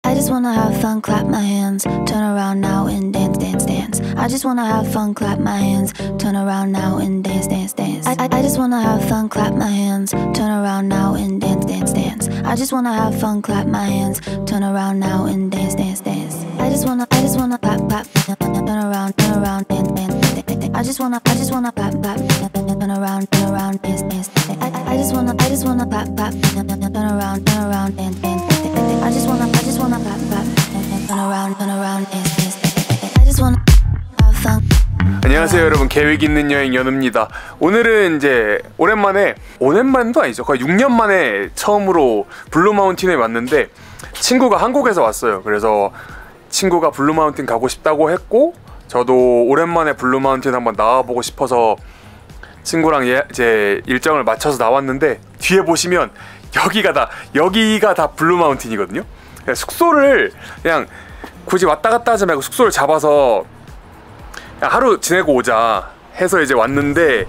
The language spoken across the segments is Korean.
I just wanna have fun, clap my hands, turn around now and dance, dance, dance. I just wanna have fun, clap my hands, turn around now and dance, dance, dance. I just wanna have fun, clap my hands, turn around now and dance, dance, dance. I just wanna have fun, clap my hands, turn around now and dance, dance, dance. I just wanna clap, clap, turn around, dance, dance, dance. I just wanna clap, clap, turn around, dance, dance, dance. I just wanna clap, clap, turn around, dance, dance. I just wanna clap, clap, turn around, dance, dance. I just wanna have fun. 안녕하세요 여러분, 계획 있는 여행 연우입니다. 오늘은 이제 오랜만도 아니죠, 거의 6년 만에 처음으로 블루마운틴에 왔는데 친구가 한국에서 왔어요. 그래서 친구가 블루마운틴 가고 싶다고 했고 저도 오랜만에 블루마운틴 한번 나와보고 싶어서 친구랑 이제 일정을 맞춰서 나왔는데, 뒤에 보시면 여기가 다 블루마운틴이거든요. 그냥 숙소를 그냥 굳이 왔다 갔다 하지 말고 숙소를 잡아서 그냥 하루 지내고 오자 해서 이제 왔는데,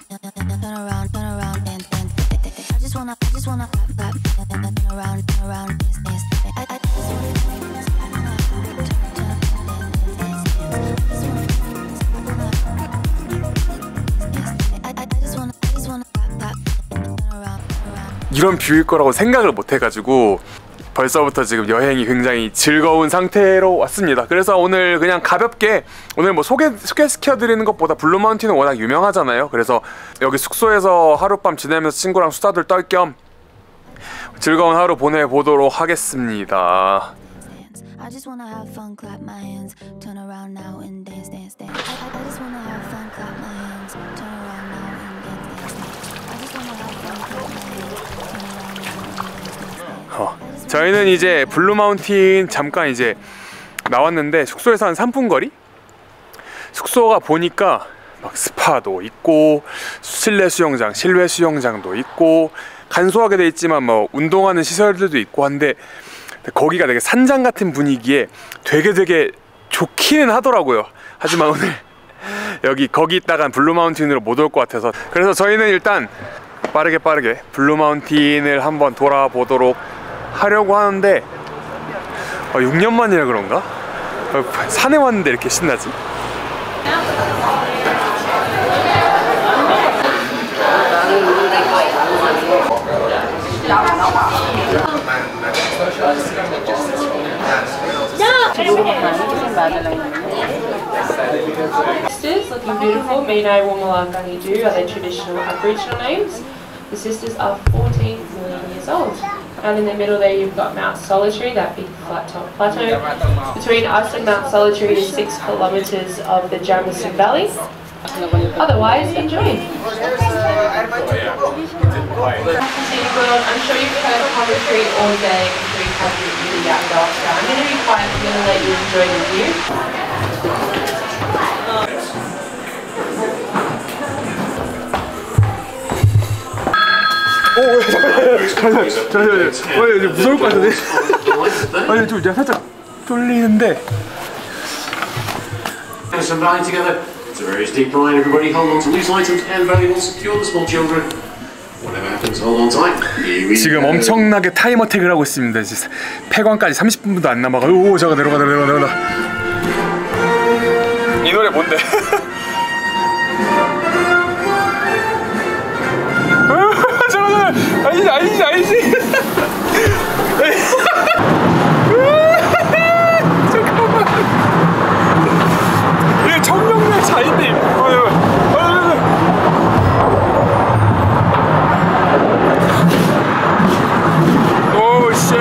이런 뷰일 거라고 생각을 못 해가지고 벌써부터 지금 여행이 굉장히 즐거운 상태로 왔습니다. 그래서 오늘 그냥 가볍게, 오늘 뭐 소개시켜드리는 것보다 블루마운틴은 워낙 유명하잖아요. 그래서 여기 숙소에서 하룻밤 지내면서 친구랑 수다들 떨 겸 즐거운 하루 보내보도록 하겠습니다. 저희는 이제 블루마운틴 잠깐 이제 나왔는데 숙소에서 한 3분 거리? 숙소가 보니까 막 스파도 있고 실내 수영장, 실외 수영장도 있고 간소하게 돼 있지만 뭐 운동하는 시설들도 있고 한데, 거기가 되게 산장 같은 분위기에 되게 좋기는 하더라고요. 하지만 오늘 거기 있다간 블루마운틴으로 못 올 것 같아서, 그래서 저희는 일단 빠르게 블루마운틴을 한번 돌아보도록 하려고 하는데 6년 만이라 그런가? 산에 왔는데 이렇게 신나지? Sisters looking beautiful, Mino, Wongalangangi Do are their traditional Aboriginal names. The sisters are 14 million years old. And in the middle there you've got Mount Solitary, that big flat top plateau. Between us and Mount Solitary is 6 kilometres of the Jamison Valley. Otherwise, enjoy. I'm sure you've heard commentary all day until you have your really outdoors. I'm going to be quiet, I'm going to let you enjoy the view. 잠깐만요. 무서울 것 같은데? 아니, 좀 살짝 쫄리는데. Some ride together. It's a very steep ride, everybody. Hold on to loose items and valuables. Secure the small children. Whatever happens, hold on tight. 지금 엄청나게 타임 어택을 하고 있습니다. 폐광까지 30분도 안 남아가지고. 오, 잠깐 내려가다. 이 노래 뭔데? 아니지. 잠깐만. 이게 청룡역 차인데. 오, 쉣.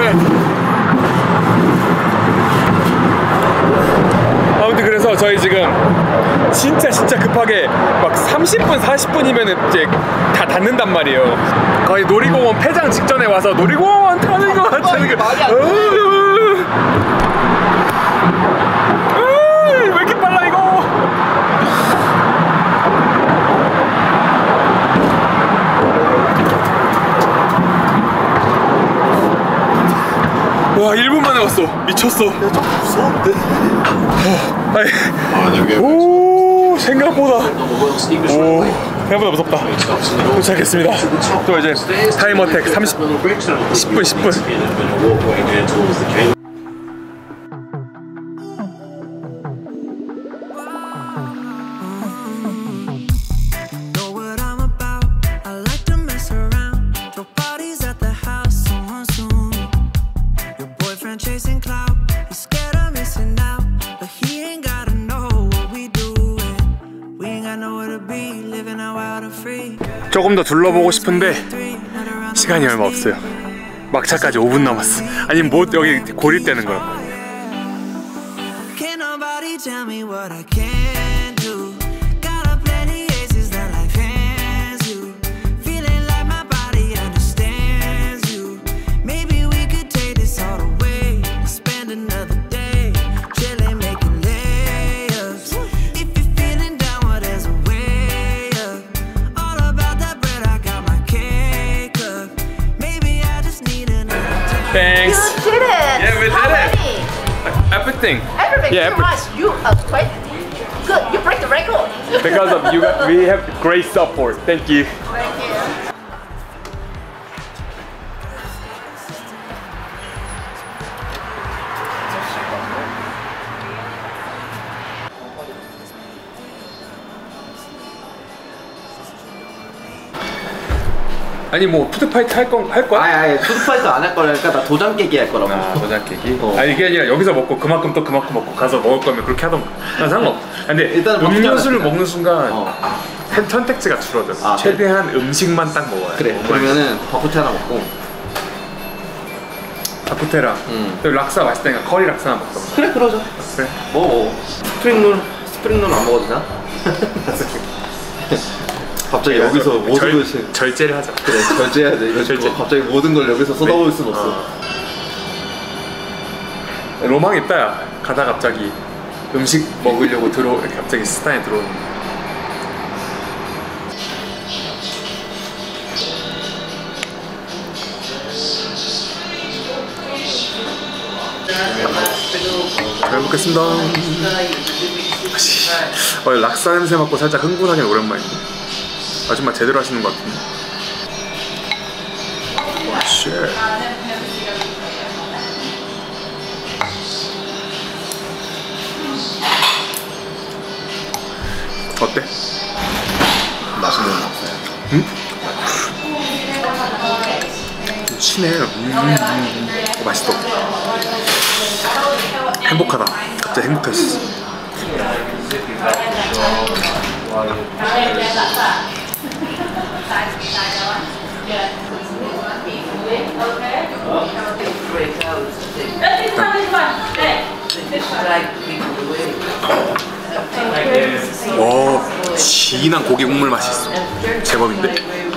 아무튼 그래서 저희 지금 진짜 급하게 막 30분, 40분이면 이제 다 닫는단 말이에요. 거의 놀이공원 폐장 직전에 와서 놀이공원 타는 거 같은 게 왜 이렇게 빨라 이거. 와, 1분 만에 왔어. 미쳤어. 야, 좀 무서운데? 오, 생각보다 무섭다. 도착했습니다. 또 이제 타임 어택 10분. friend chasing clout. He's scared of missing out, but he ain't gotta know what we doing. We ain't got nowhere to be, living out wild and free. 조금 더 둘러보고 싶은데 시간이 얼마 없어요. 막차까지 5분 남았어. 아니 뭐 여기 고립되는 거란 말이야. Can't nobody tell me what I can do. Got a plenty aces that life hands you. Feeling like my body understands you. Maybe we could take this all away. Spend another day chilling, making layups. If you're feeling down, well, there's a way up. All about that bread, I got my cake up. Maybe I just need another day. Thanks. You did it! Yeah, we did How it. many? Everything. Everything, Yeah, too much. You are quite good. You break the record. Because of you, we have great support. Thank you. Thank you. 아니 뭐 푸드파이트 할 거야? 아니 푸드파이트 안 할 거라니까 나 도장 깨기 할 거라고. 아 도장 깨기? 어. 아니 이게 아니라 여기서 먹고 그만큼 또 그만큼 먹고 가서 먹을 거면 그렇게 하던가. 난 상관없어. 근데 일단은 음료수를 먹는 순간 어. 선택지가 줄어들어. 아, 최대한 음식만 딱 먹어야 돼. 그래 그러면은 버코트 하나 먹고 바쿠테랑 또 락사 맛있다니까 커리 락사 하나 먹자. 그래 그러자. 그래. 뭐 스프링롤 안 먹어도 되나? 갑자기 여기서 모든 것이 절제를 하자. 그래 절제해야 돼. 이거 절제. 갑자기 모든 걸 여기서 쏟아부을 순 없어. 로망 있다 야. 가다 갑자기 음식 먹으려고 이렇게 갑자기 스타에 들어오는 거. 잘 먹겠습니다. 락사 냄새 맡고 살짝 흥분하긴 오랜만이네. 마지막 제대로 하시는 것 같은데. 와, 쉣. 어때? 맛있는 거 없어요. 응? 치네. 맛있어. 행복하다. 갑자기 행복했어. 오, 진한 고기 국물 맛이 있어. 제법인데?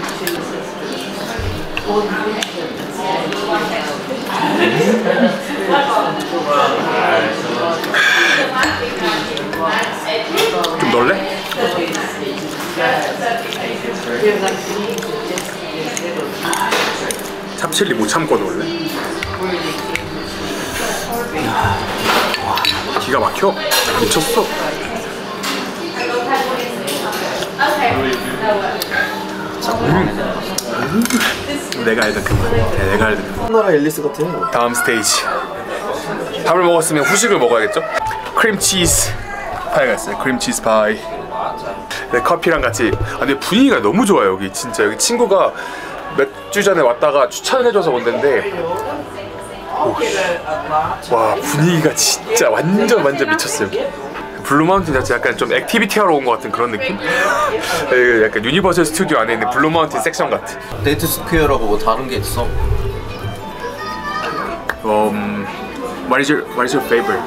좀 넣을래? 참칠리 못 참고 넣을래? 기가 막혀. 미쳤어. 내가 알던 그 맛. 내가 알던 그 맛. 나라 앨리스 같아. 다음 스테이지. 밥을 먹었으면 후식을 먹어야겠죠? 크림치즈 파이가 있어요. 크림치즈 파이. 네, 커피랑 같이. 아, 근데 분위기가 너무 좋아요 여기. 진짜 여기 친구가 몇 주 전에 왔다가 추천해줘서 온 데인데 와 분위기가 진짜 완전 미쳤어요. 블루마운틴 자체 약간 좀 액티비티하러 온 것 같은 그런 느낌? 약간 유니버설 스튜디오 안에 있는 블루마운틴 섹션 같아. 데이트 스퀘어라고 뭐 다른 게 있어? What is your favorite?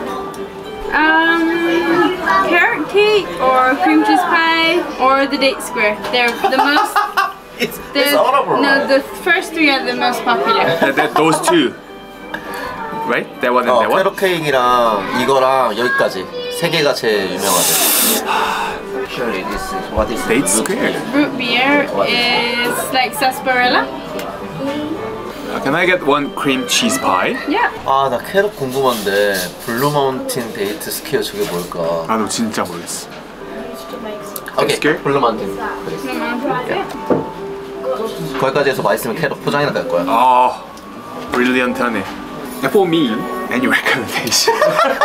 Carrot cake or cream cheese pie or the date square. They're the most. It's all over. No, the first three are the most popular. Those two, right? That one and that one. 캐럿 케이크랑 이거랑 여기까지 세 개가 제일 유명하대. Surely this is what is Date square. Root beer is like sarsaparilla. Can I get one cream cheese pie? Yeah. 아, 나 캐럿 궁금한데 블루마운틴 데이트 스퀘어 저게 뭘까? 나도 진짜 모르겠어. 오케이, 스퀘어? 블루마운틴. 거기까지 해서 맛있으면 캐럿 포장이나 갈 거야. 아, brilliant하네. For me, any recommendation?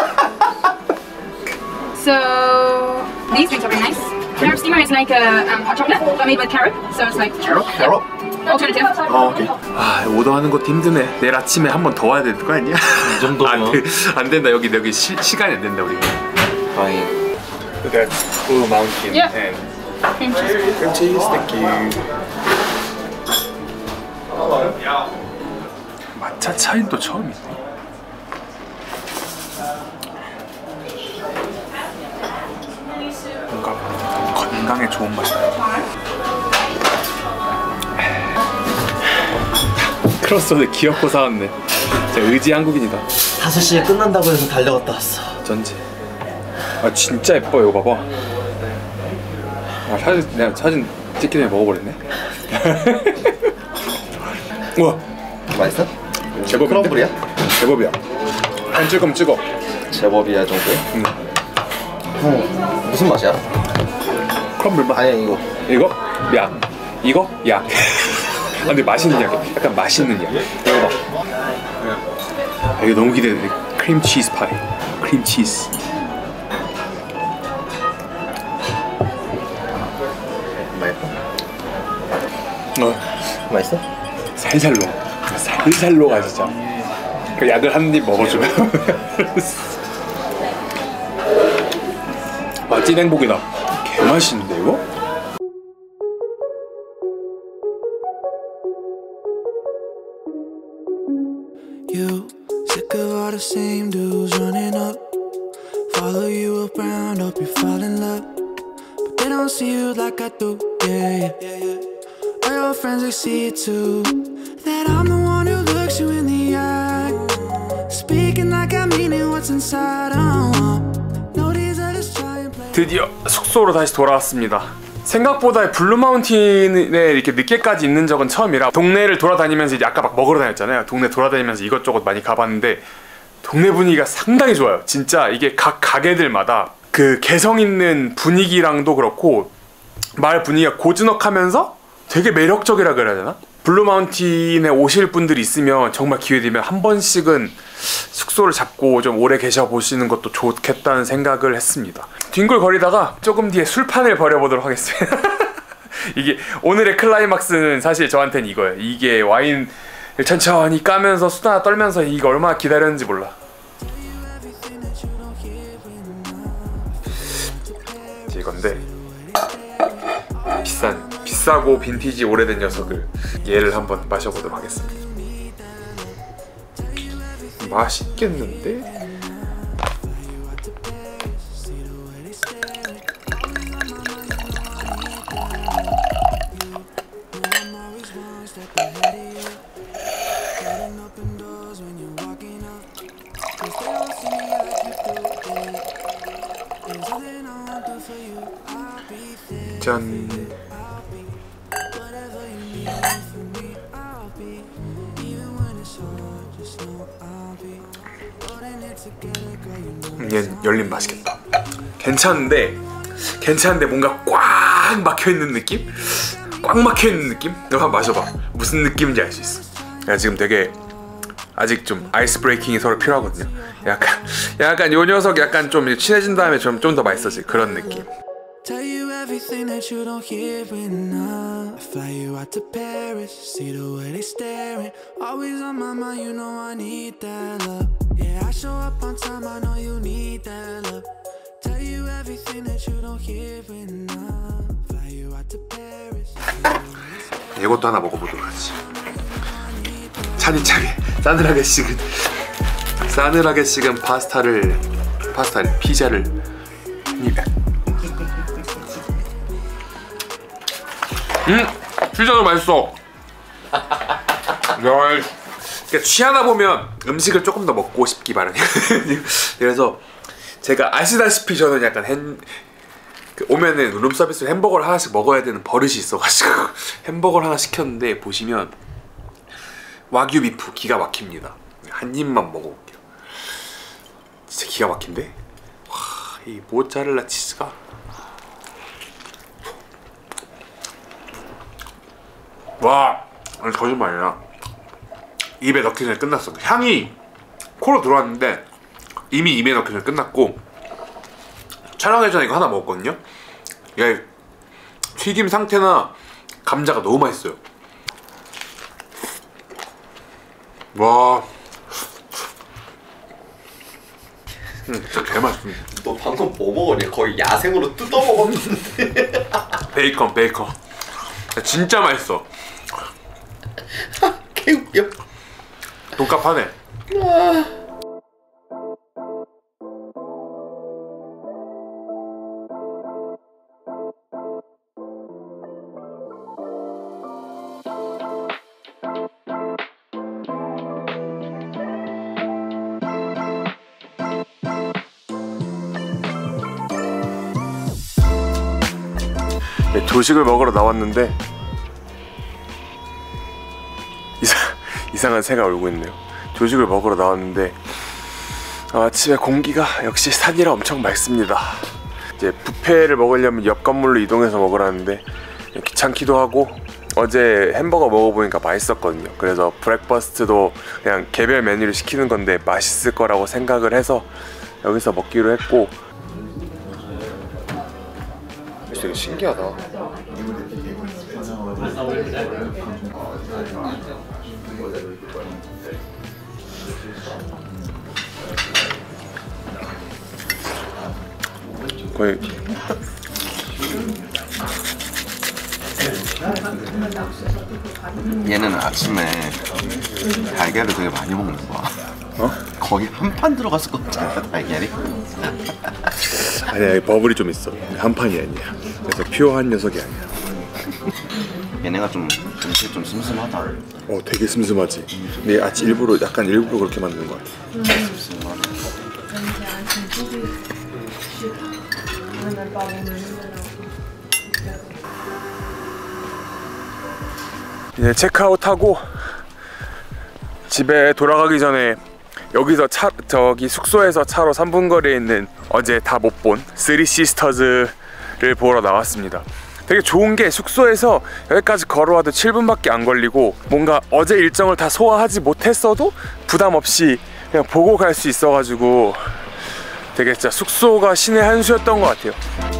So these drinks are very nice. Carrot steamer is like a hot chocolate but made with carrot, so it's like 캐럿? Alternative. 오케이. 아 오더하는 것도 힘드네. 내일 아침에 한 번 더 와야 되는 거 아니야? 이 정도면 안 된다. 여기 시간이 안 된다 우리가. 다행히. That's Blue Mountain Yeah. and Cream cheese. cream cheese. Thank you. matcha 차인도 처음이네. 뭔가 건강에 좋은 맛이다. 크로스로드 귀엽고 사왔네. 진짜 의지 한국인이다. 5시에 끝난다고 해서 달려갔다 왔어. 전지. 아 진짜 예뻐. 이거 봐봐. 아 내가 사진 찍기 전에 먹어버렸네. 우와 맛있어? 제법인데? 크럼블이야? 제법이야. 한 찔끔 찍어. 제법이야 정도야? 응. 무슨 맛이야? 크럼블 맛. 아니야 이거. 이거? 약. 이거? 약. 아, 근데 맛있는 약. 약간 맛있는 약. 이거 봐. 아, 이거 너무 기대돼. 크림 치즈 파이. 크림 치즈. 맛있어? 살살 녹아. 살살 녹아 진짜. 그 약을 한 입 먹어주면. 아 찐 행복이다. 개 맛있는데 이거? You sick of all the same dudes running up, follow you around, hope you fall in love, but they don't see you like I do. Yeah, yeah. All your friends they see it too, that I'm the one who looks you in the eye, speaking like I mean it. What's inside? No, these are just trying play. 드디어 숙소로 다시 돌아왔습니다. 생각보다 블루마운틴에 이렇게 늦게까지 있는 적은 처음이라 동네를 돌아다니면서 이제 아까 막 먹으러 다녔잖아요. 동네 돌아다니면서 이것저것 많이 가봤는데 동네 분위기가 상당히 좋아요. 진짜 이게 각 가게들마다 그 개성 있는 분위기랑도 그렇고 말 분위기가 고즈넉하면서 되게 매력적이라 그래야 되나? 블루마운틴에 오실 분들이 있으면 정말 기회 되면 한 번씩은 숙소를 잡고 좀 오래 계셔 보시는 것도 좋겠다는 생각을 했습니다. 뒹굴거리다가 조금 뒤에 술판을 벌여보도록 하겠습니다. 이게 오늘의 클라이막스는 사실 저한테는 이거예요. 이게 와인을 천천히 까면서 수다 떨면서 이거 얼마나 기다렸는지 몰라. 이건데 비싸고 빈티지 오래된 녀석을 얘를 한번 마셔보도록 하겠습니다. 맛있겠는데? 짠. 얘는 열린 맛있겠다. 괜찮은데 뭔가 꽉 막혀있는 느낌? 꽉 막혀있는 느낌? 너 한번 마셔봐. 무슨 느낌인지 알 수 있어. 야 지금 되게 아직 좀 아이스 브레이킹이 서로 필요하거든요. 약간 요 녀석 약간 좀 친해진 다음에 좀 더 맛있어질 그런 느낌. Tell you everything that you don't hear enough. I fly you out to Paris, see the way they staring. Always on my mind, you know I need that love. Yeah, I show up on time, I know you need that love. Tell you everything that you don't hear enough. Fly you out to Paris. 이것도 하나 먹어보도록 하지. 차니차게 싸늘하게 식은 피자를 한 입에. 피자도 맛있어. 그러니까 취하다 보면 음식을 조금 더 먹고 싶기 마련이에요. 그래서 제가 아시다시피 저는 약간 오면은 룸서비스로 햄버거를 하나씩 먹어야 되는 버릇이 있어가지고 햄버거를 하나 시켰는데 보시면 와규 비프 기가 막힙니다. 한 입만 먹어볼게요. 진짜 기가 막힌데? 와, 이 모짜렐라 치즈가 와, 아니 거짓말 아니라 입에 넣기 전에 끝났어. 향이 코로 들어왔는데 이미 입에 넣기 전에 끝났고 촬영하기 전에 이거 하나 먹었거든요. 이게 튀김 상태나 감자가 너무 맛있어요. 와. 진짜 개맛있습니다. 너 방금 뭐 먹었니? 거의 야생으로 뜯어 먹었는데. 베이컨. 진짜 맛있어. 개웃겨. 돈값하네. 네, 조식을 먹으러 나왔는데 이상한 새가 울고 있네요. 조식을 먹으러 나왔는데 아침에 공기가 역시 산이라 엄청 맑습니다. 이제 뷔페를 먹으려면 옆 건물로 이동해서 먹으라는데 귀찮기도 하고 어제 햄버거 먹어보니까 맛있었거든요. 그래서 브렉퍼스트도 그냥 개별 메뉴를 시키는 건데 맛있을 거라고 생각을 해서 여기서 먹기로 했고, 되게 신기하다. 거의 얘는 아침에 달걀을 되게 많이 먹는 거야. 어? 거기 한 판 들어갔을 것 같잖아, 달걀이. 아니야, 버블이 좀 있어. 한 판이 아니야. 그래서 퓨어한 녀석이 아니야. 얘네가 좀 슴슴하다. 되게 슴슴하지. 근데 아침 일부러 그렇게 만드는 거 같아. 슴슴하다. 이제 체크아웃하고 집에 돌아가기 전에 여기서 저기 숙소에서 차로 3분 거리에 있는 어제 다 못 본 쓰리 시스터즈를 보러 나왔습니다. 되게 좋은 게 숙소에서 여기까지 걸어와도 7분밖에 안 걸리고 뭔가 어제 일정을 다 소화하지 못했어도 부담 없이 그냥 보고 갈 수 있어가지고 되게 진짜 숙소가 신의 한 수였던 것 같아요.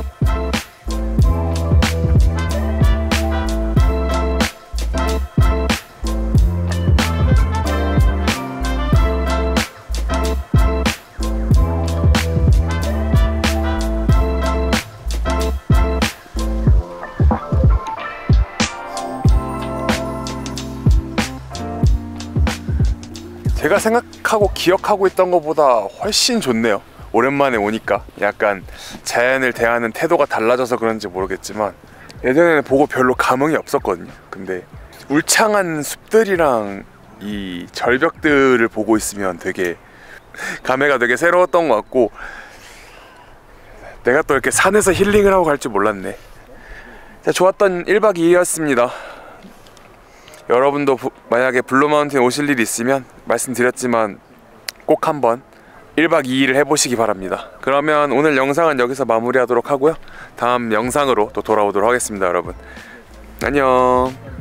제가 생각하고 기억하고 있던 것보다 훨씬 좋네요. 오랜만에 오니까 약간 자연을 대하는 태도가 달라져서 그런지 모르겠지만 예전에는 보고 별로 감흥이 없었거든요. 근데 울창한 숲들이랑 이 절벽들을 보고 있으면 되게 감회가 되게 새로웠던 것 같고, 내가 또 이렇게 산에서 힐링을 하고 갈 줄 몰랐네. 자, 좋았던 1박 2일이었습니다. 여러분도 만약에 블루마운틴 오실 일 있으면 말씀드렸지만 꼭 한번 1박 2일을 해보시기 바랍니다. 그러면 오늘 영상은 여기서 마무리하도록 하고요. 다음 영상으로 또 돌아오도록 하겠습니다, 여러분. 안녕.